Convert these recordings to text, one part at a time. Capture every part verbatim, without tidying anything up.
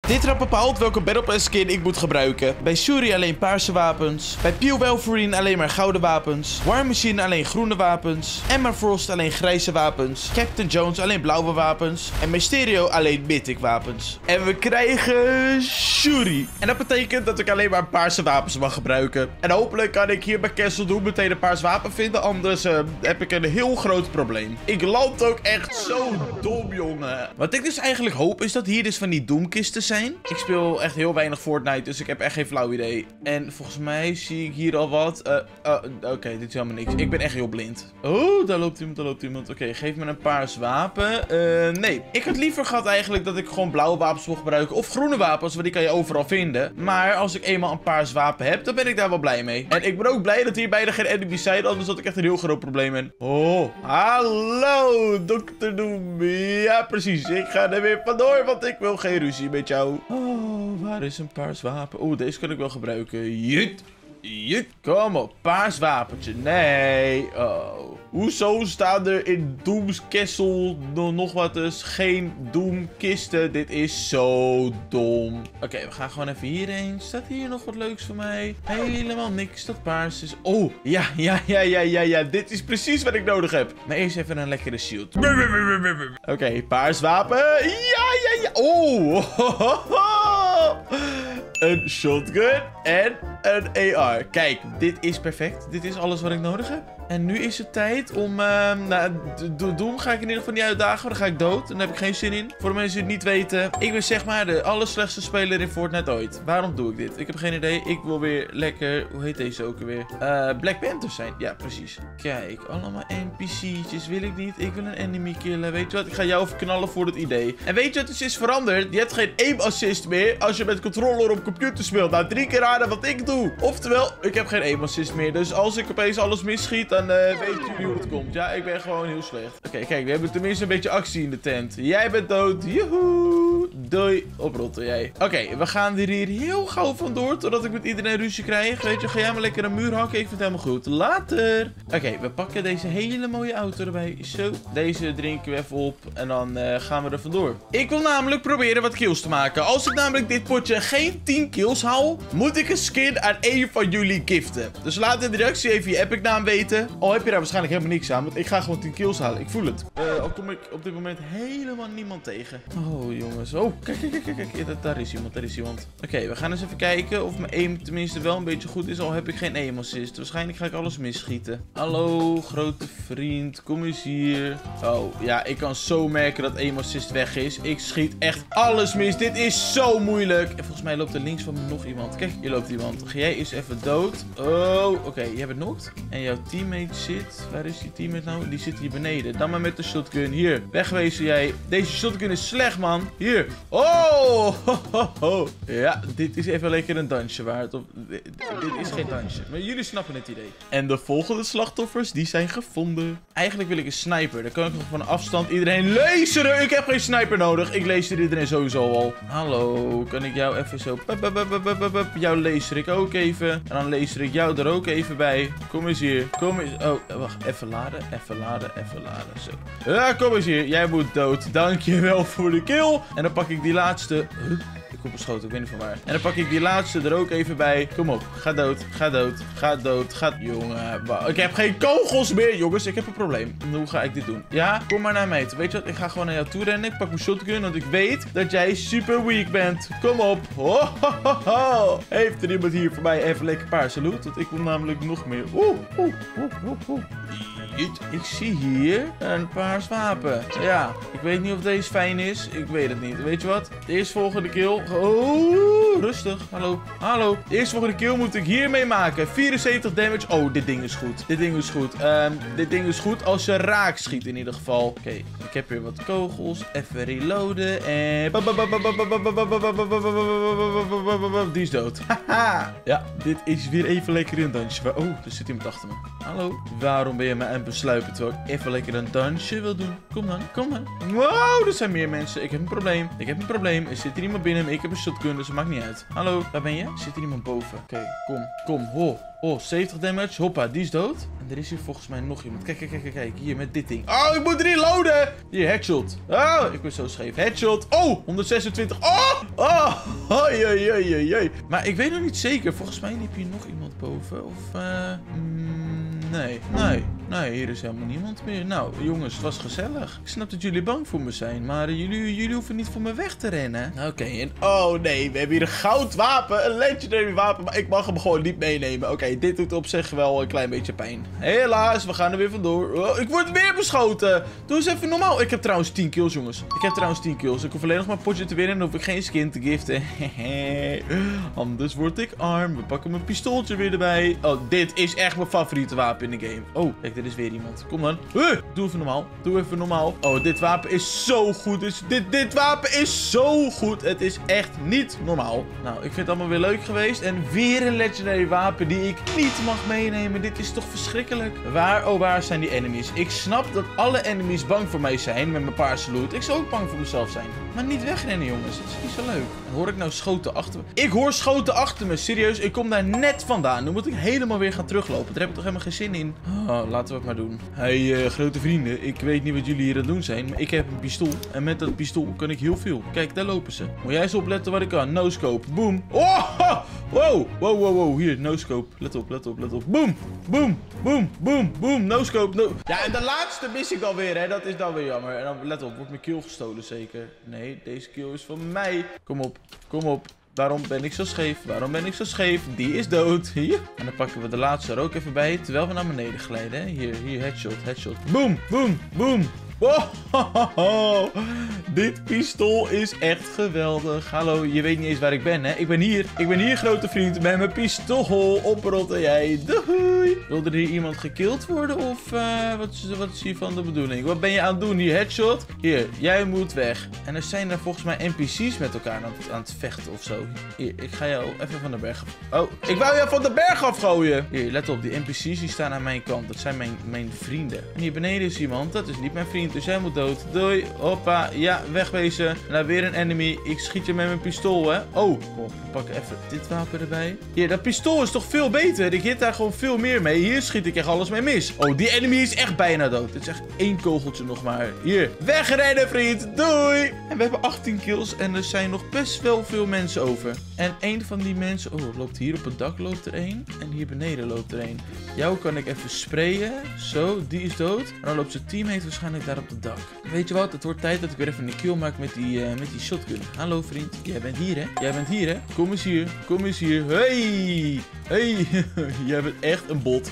Dit rad bepaalt welke Battle Pass skin ik moet gebruiken. Bij Shuri alleen paarse wapens. Bij Peel Wolverine alleen maar gouden wapens. War Machine alleen groene wapens. Emma Frost alleen grijze wapens. Captain Jones alleen blauwe wapens. En Mysterio alleen mythic wapens. En we krijgen Shuri. En dat betekent dat ik alleen maar paarse wapens mag gebruiken. En hopelijk kan ik hier bij Castle Doom meteen een paars wapen vinden. Anders uh, heb ik een heel groot probleem. Ik land ook echt zo dom, jongen. Wat ik dus eigenlijk hoop is dat hier dus van die Doomkisten zijn. Ik speel echt heel weinig Fortnite, dus ik heb echt geen flauw idee. En volgens mij zie ik hier al wat. Uh, uh, Oké, okay, dit is helemaal niks. Ik ben echt heel blind. Oh, daar loopt iemand, daar loopt iemand. Oké, okay, geef me een paars wapen. Uh, nee, ik had liever gehad eigenlijk dat ik gewoon blauwe wapens wil gebruiken. Of groene wapens, want die kan je overal vinden. Maar als ik eenmaal een paars wapen heb, dan ben ik daar wel blij mee. En ik ben ook blij dat hier bijna geen enemies zijn, anders had ik echt een heel groot probleem in. Oh, hallo, dokter Doom. Ja, precies. Ik ga er weer vandoor, want ik wil geen ruzie met jou. Oh, waar is een paars wapen? Oeh, deze kan ik wel gebruiken. Jut. Jut. Kom op, paars wapentje. Nee. Oh. Hoezo staan er in Doom's Castle nog wat dus geen Doomkisten? Dit is zo dom. Oké, okay, we gaan gewoon even hierheen. Staat hier nog wat leuks voor mij? Helemaal niks dat paars is. Oh, ja, ja, ja, ja, ja, ja. Dit is precies wat ik nodig heb. Maar eerst even een lekkere shield. Oké, okay, paars wapen. Ja, ja, ja. Oh. Een shotgun en een A R. Kijk, dit is perfect. Dit is alles wat ik nodig heb. En nu is het tijd om... Uh, nou, Doom ga ik in ieder geval niet uitdagen. Dan ga ik dood. Daar heb ik geen zin in. Voor de mensen die het niet weten. Ik ben zeg maar de allerslechtste speler in Fortnite ooit. Waarom doe ik dit? Ik heb geen idee. Ik wil weer lekker... Hoe heet deze ook alweer? Uh, Black Panther zijn. Ja, precies. Kijk, allemaal N P C'tjes wil ik niet. Ik wil een enemy killen. Weet je wat? Ik ga jou verknallen voor het idee. En weet je wat? Het is veranderd. Je hebt geen aim assist meer als je met controller op computer speelt. Nou, drie keer raden wat ik doe. Oftewel, ik heb geen aim assist meer. Dus als ik opeens alles misschiet, dan uh, weten jullie hoe het komt. Ja, ik ben gewoon heel slecht. Oké, okay, kijk, we hebben tenminste een beetje actie in de tent. Jij bent dood. Joehoe. Doei. Oprotten jij. Oké, okay, we gaan er hier heel gauw vandoor, totdat ik met iedereen ruzie krijg. Weet je, ga jij maar lekker een muur hakken. Ik vind het helemaal goed. Later. Oké, okay, we pakken deze hele mooie auto erbij. Zo, deze drinken we even op. En dan uh, gaan we er vandoor. Ik wil namelijk proberen wat kills te maken. Als ik namelijk dit potje geen tien kills haal, moet ik een skin aan één van jullie giften. Dus laat in de reactie even je epic naam weten. Al heb je daar waarschijnlijk helemaal niks aan, want ik ga gewoon tien kills halen. Ik voel het. Uh, al kom ik op dit moment helemaal niemand tegen. Oh, jongens. Oh, kijk, kijk, kijk, kijk. Ja, daar is iemand, daar is iemand. Oké, okay, we gaan eens even kijken of mijn aim tenminste wel een beetje goed is. Al heb ik geen aim assist. Waarschijnlijk ga ik alles misschieten. Hallo, grote vriend. Kom eens hier. Oh, ja, ik kan zo merken dat aim assist weg is. Ik schiet echt alles mis. Dit is zo moeilijk. En volgens mij loopt er links van me nog iemand. Kijk, hier loopt iemand. Ga jij eens even dood. Oh, oké. Okay, jij bent knocked. En jouw teammate zit... Waar is die teammate nou? Die zit hier beneden. Dan maar met de shotgun. Hier, wegwezen jij. Deze shotgun is slecht, man. Hier. Oh! Ho, ho, ho. Ja, dit is even lekker een dansje waard. Of, dit, dit is geen dansje. Maar jullie snappen het idee. En de volgende slachtoffers, die zijn gevonden. Eigenlijk wil ik een sniper. Dan kan ik nog van afstand iedereen laseren. Ik heb geen sniper nodig. Ik laser iedereen sowieso al. Hallo, kan ik jou even zo... Jou laser ik ook even. En dan laser ik jou er ook even bij. Kom eens hier. Kom eens... Oh, wacht. Even laden. Even laden. Even laden. Zo. Ja, kom eens hier. Jij moet dood. Dankjewel voor de kill. En dan pak ik die laatste... Huh? Ik word beschoten, ik weet niet van waar. En dan pak ik die laatste er ook even bij. Kom op, ga dood, ga dood, ga dood, ga... Jongen, ik heb geen kogels meer, jongens. Ik heb een probleem. Hoe ga ik dit doen? Ja, kom maar naar mij toe. Weet je wat, ik ga gewoon naar jou toe rennen. Ik pak mijn shotgun, want ik weet dat jij super weak bent. Kom op. Ho, ho, ho, ho. Heeft er iemand hier voor mij even lekker paarse loot? Want ik wil namelijk nog meer. Oeh, oeh, oeh, oeh, oeh. Ik zie hier een paars wapen. Ja, ik weet niet of deze fijn is. Ik weet het niet. Weet je wat? De eerstvolgende kill. Oh, rustig. Hallo. Hallo. De eerstvolgende kill moet ik hiermee maken. vierenzeventig damage. Oh, dit ding is goed. Dit ding is goed. Um, dit ding is goed als je raak schiet in ieder geval. Oké, okay, ik heb hier wat kogels. Even reloaden. En... Die is dood. Haha. Ja, dit is weer even lekker een dansje. Oh, er zit iemand achter me. Hallo. Waarom ben je me aan het besluipen terwijl ik even lekker een dansje wil doen? Kom dan, kom dan. Wow, er zijn meer mensen. Ik heb een probleem. Ik heb een probleem. Er zit hier iemand binnen me. Ik heb een shotgun, dus dat maakt niet uit. Hallo, waar ben je? Zit hier iemand boven? Oké, okay, kom, kom, ho. Oh, zeventig damage. Hoppa, die is dood. En er is hier volgens mij nog iemand. Kijk, kijk, kijk, kijk. Hier met dit ding. Oh, ik moet reloaden. Hier, headshot. Oh, ik ben zo scheef. Headshot. Oh, honderdzesentwintig. Oh, oh. Hoi, hoi, hoi, hoi. Maar ik weet nog niet zeker. Volgens mij liep hier nog iemand boven. Of, uh, mm, nee. Nee. Nee, hier is helemaal niemand meer. Nou, jongens, het was gezellig. Ik snap dat jullie bang voor me zijn, maar jullie, jullie hoeven niet voor me weg te rennen. Oké, okay, en oh nee, we hebben hier een goud wapen, een legendary wapen, maar ik mag hem gewoon niet meenemen. Oké, okay, dit doet op zich wel een klein beetje pijn. Helaas, we gaan er weer vandoor. Oh, ik word weer beschoten. Doe eens even normaal. Ik heb trouwens tien kills, jongens. Ik heb trouwens tien kills. Ik hoef alleen nog maar een potje te winnen en dan hoef ik geen skin te giften. Anders word ik arm. We pakken mijn pistooltje weer erbij. Oh, dit is echt mijn favoriete wapen in de game. Oh, kijk, er is weer iemand. Kom dan. Huh, doe even normaal. Doe even normaal. Oh, dit wapen is zo goed. Dus dit, dit wapen is zo goed. Het is echt niet normaal. Nou, ik vind het allemaal weer leuk geweest. En weer een legendary wapen die ik niet mag meenemen. Dit is toch verschrikkelijk. Waar, oh waar zijn die enemies? Ik snap dat alle enemies bang voor mij zijn met mijn paarse loot. Ik zou ook bang voor mezelf zijn. Maar niet wegrennen, jongens. Dat is niet zo leuk. Hoor ik nou schoten achter me? Ik hoor schoten achter me. Serieus, ik kom daar net vandaan. Nu moet ik helemaal weer gaan teruglopen. Daar heb ik toch helemaal geen zin in. Oh, laten we het maar doen. Hey, uh, grote vrienden. Ik weet niet wat jullie hier aan het doen zijn. Maar ik heb een pistool. En met dat pistool kan ik heel veel. Kijk, daar lopen ze. Moet jij eens opletten wat ik kan. No scope. Boom. Oh! Wow. Wow, wow, wow. Hier, no scope. Let op, let op, let op. Boom. Boom. Boom. Boom. Boom. No scope. No. Ja, en de laatste mis ik alweer, hè. Dat is dan weer jammer. En dan, let op, wordt mijn kill gestolen zeker. Nee, deze kill is van mij. Kom op. Kom op. Waarom ben ik zo scheef? Waarom ben ik zo scheef? Die is dood. Hier. En dan pakken we de laatste er ook even bij. Terwijl we naar beneden glijden. Hè? Hier, hier, headshot, headshot. Boom, boom, boom. Oh, dit pistool is echt geweldig. Hallo, je weet niet eens waar ik ben, hè? Ik ben hier. Ik ben hier, grote vriend. Met mijn pistool. Oprotten jij. Doei. Wilde er hier iemand gekild worden? Of uh, wat, is, wat is hiervan de bedoeling? Wat ben je aan het doen? Hier, headshot. Hier, jij moet weg. En er zijn er volgens mij N P C's met elkaar aan het, aan het vechten of zo. Hier, ik ga jou even van de berg af. Oh, ik wou jou van de berg afgooien. Hier, let op. Die N P C's die staan aan mijn kant. Dat zijn mijn, mijn vrienden. En hier beneden is iemand. Dat is niet mijn vriend. Dus jij moet dood. Doei. Hoppa. Ja, wegwezen. Nou, weer een enemy. Ik schiet je met mijn pistool, hè. Oh. Kom, we pakken even dit wapen erbij. Hier, dat pistool is toch veel beter. Ik hit daar gewoon veel meer mee. Hier schiet ik echt alles mee mis. Oh, die enemy is echt bijna dood. Dit is echt één kogeltje nog maar. Hier. Wegrennen, vriend. Doei. En we hebben achttien kills. En er zijn nog best wel veel mensen over. En een van die mensen... Oh, loopt hier op het dak loopt er één. En hier beneden loopt er één. Jou kan ik even sprayen. Zo, die is dood. En dan loopt zijn teammate waarschijnlijk daar op het dak. Weet je wat? Het wordt tijd dat ik weer even een kill maak met die, uh, met die shotgun. Hallo, vriend. Jij bent hier, hè? Jij bent hier, hè? Kom eens hier. Kom eens hier. Hey! Hey! Jij bent echt een bot.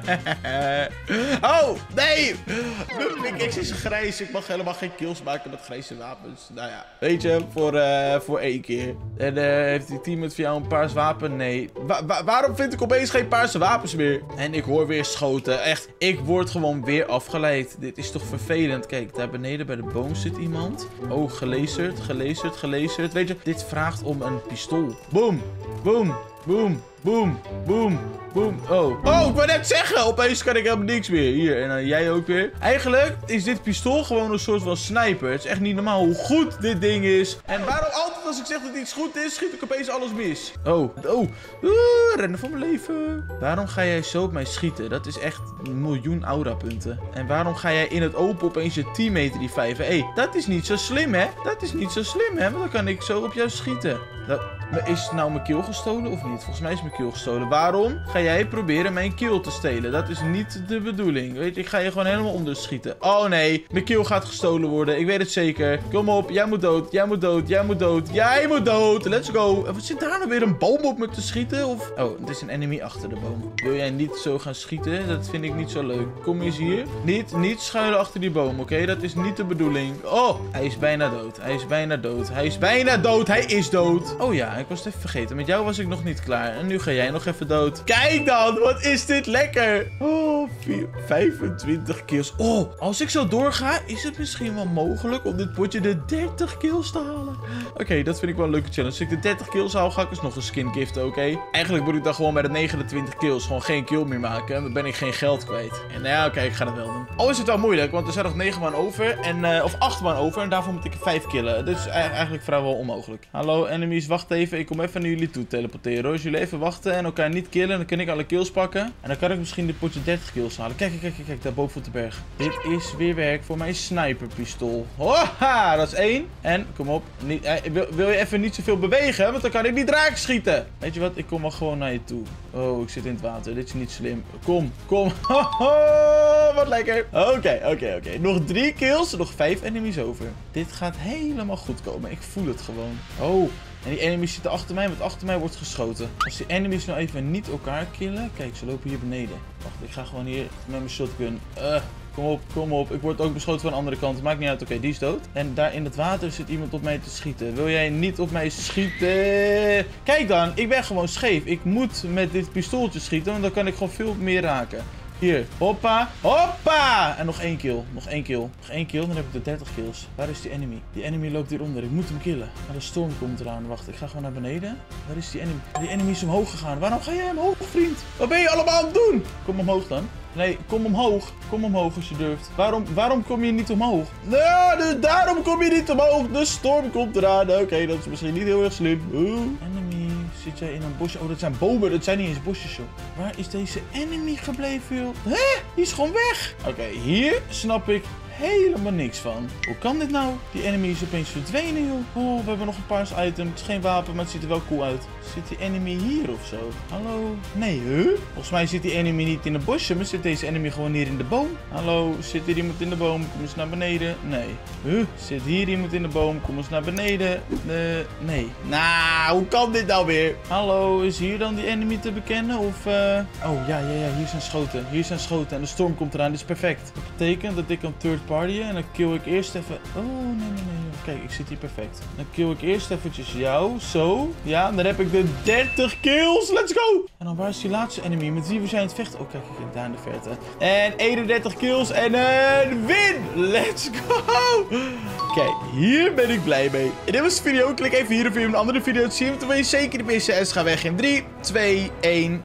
Oh! Nee! Mijn pickaxe is grijs. Ik mag helemaal geen kills maken met grijze wapens. Nou ja. Weet je, voor, uh, voor één keer. En uh, heeft die teammate voor jou een paars wapen? Nee. Wa wa waarom vind ik opeens geen paarse wapens meer? En ik hoor weer schoten. Echt. Ik word gewoon weer afgeleid. Dit is toch vervelend. Kijk, daar beneden bij de boom zit iemand. Oh, gelazerd, gelazerd, gelazerd. Weet je, dit vraagt om een pistool. Boom, boom, boom. Boom, boom, boom. Oh. Oh, ik wou net zeggen. Opeens kan ik helemaal niks meer. Hier, en dan jij ook weer. Eigenlijk is dit pistool gewoon een soort van sniper. Het is echt niet normaal hoe goed dit ding is. En waarom altijd als ik zeg dat iets goed is, schiet ik opeens alles mis. Oh, oh. Oeh, rennen voor mijn leven. Waarom ga jij zo op mij schieten? Dat is echt een miljoen aura punten. En waarom ga jij in het open opeens je teammate die vijven? Hé, hey, dat is niet zo slim, hè? Dat is niet zo slim, hè? Want dan kan ik zo op jou schieten. Dat... Is nou mijn kill gestolen of niet? Volgens mij is mijn kill gestolen. Waarom ga jij proberen mijn kill te stelen? Dat is niet de bedoeling. Weet je, ik ga je gewoon helemaal onderschieten. Oh nee, mijn kill gaat gestolen worden. Ik weet het zeker. Kom op, jij moet dood. Jij moet dood. Jij moet dood. Jij moet dood. Let's go. Wat zit daar nou weer een boom op me te schieten? Of... Oh, het is een enemy achter de boom. Wil jij niet zo gaan schieten? Dat vind ik niet zo leuk. Kom eens hier. Niet, niet schuilen achter die boom, oké? Okay? Dat is niet de bedoeling. Oh, hij is bijna dood. Hij is bijna dood. Hij is bijna dood. Hij is dood. Oh ja. Ik was het even vergeten. Met jou was ik nog niet klaar. En nu ga jij nog even dood. Kijk dan. Wat is dit lekker. Oh, vier, vijfentwintig kills. Oh, als ik zo doorga, is het misschien wel mogelijk om dit potje de dertig kills te halen. Oké, okay, dat vind ik wel een leuke challenge. Als ik de dertig kills haal, ga ik dus nog een skin giften, oké? Okay? Eigenlijk moet ik dan gewoon bij de negenentwintig kills gewoon geen kill meer maken. En dan ben ik geen geld kwijt. En nou ja, oké, okay, ik ga dat wel doen. Al is het wel moeilijk, want er zijn nog negen man over. En, uh, of acht man over. En daarvoor moet ik vijf killen. Dus eigenlijk vrijwel onmogelijk. Hallo, enemies. enemies. Wacht even, ik kom even naar jullie toe teleporteren. Als jullie even wachten en elkaar niet killen, dan kan ik alle kills pakken. En dan kan ik misschien dit potje dertig kills halen. Kijk, kijk, kijk, kijk, daar boven op de berg. Dit is weer werk voor mijn sniperpistool. Hoha, dat is één. En, kom op. Niet, eh, wil, wil je even niet zoveel bewegen, want dan kan ik niet raak schieten. Weet je wat, ik kom wel gewoon naar je toe. Oh, ik zit in het water. Dit is niet slim. Kom, kom. Hoho, wat lekker. Oké, oké, oké. Nog drie kills, nog vijf enemies over. Dit gaat helemaal goed komen. Ik voel het gewoon. Oh, en die enemies zitten achter mij, want achter mij wordt geschoten. Als die enemies nou even niet elkaar killen. Kijk, ze lopen hier beneden. Wacht, ik ga gewoon hier met mijn shotgun. Uh, kom op, kom op. Ik word ook beschoten van de andere kant. Maakt niet uit. Oké, die is dood. En daar in het water zit iemand op mij te schieten. Wil jij niet op mij schieten? Kijk dan, ik ben gewoon scheef. Ik moet met dit pistooltje schieten, want dan kan ik gewoon veel meer raken. Hier, hoppa, hoppa! En nog één kill, nog één kill. Nog één kill, dan heb ik de dertig kills. Waar is die enemy? Die enemy loopt hieronder, ik moet hem killen. Maar de storm komt eraan, wacht, ik ga gewoon naar beneden. Waar is die enemy? Die enemy is omhoog gegaan. Waarom ga jij omhoog, vriend? Wat ben je allemaal aan het doen? Kom omhoog dan. Nee, kom omhoog. Kom omhoog als je durft. Waarom, waarom kom je niet omhoog? Ja, dus daarom kom je niet omhoog. De storm komt eraan. Oké, okay, dat is misschien niet heel erg slim. Oeh. Enemy, zit jij in een bosje? Oh, dat zijn bomen. Dat zijn niet eens bosjes, joh. Waar is deze enemy gebleven, joh? Hè? Die is gewoon weg. Oké, okay, hier snap ik helemaal niks van. Hoe kan dit nou? Die enemy is opeens verdwenen, joh. Oh, we hebben nog een paars item. Het is geen wapen, maar het ziet er wel cool uit. Zit die enemy hier of zo? Hallo? Nee, huh? Volgens mij zit die enemy niet in de bosje, maar zit deze enemy gewoon hier in de boom. Hallo? Zit hier iemand in de boom? Kom eens naar beneden. Nee. Huh? Zit hier iemand in de boom? Kom eens naar beneden. Uh, nee. Nou, hoe kan dit nou weer? Hallo? Is hier dan die enemy te bekennen? Of, uh... oh, ja, ja, ja. Hier zijn schoten. Hier zijn schoten. En de storm komt eraan. Dit is perfect. Dat betekent dat ik kan third partyen. En dan kill ik eerst even... oh, nee, nee, nee. Kijk, ik zit hier perfect. Dan kill ik eerst eventjes jou. Zo. Ja, dan heb ik de dertig kills. Let's go! En dan waar is die laatste enemy? Met wie we zijn aan het vechten? Oh, kijk, kijk, daar in de verte. En eenendertig kills en een win! Let's go! Kijk, hier ben ik blij mee. En dit was de video. Klik even hier of hier een andere video te zien. Want dan wil je zeker de B C S gaan weg in drie, twee, één...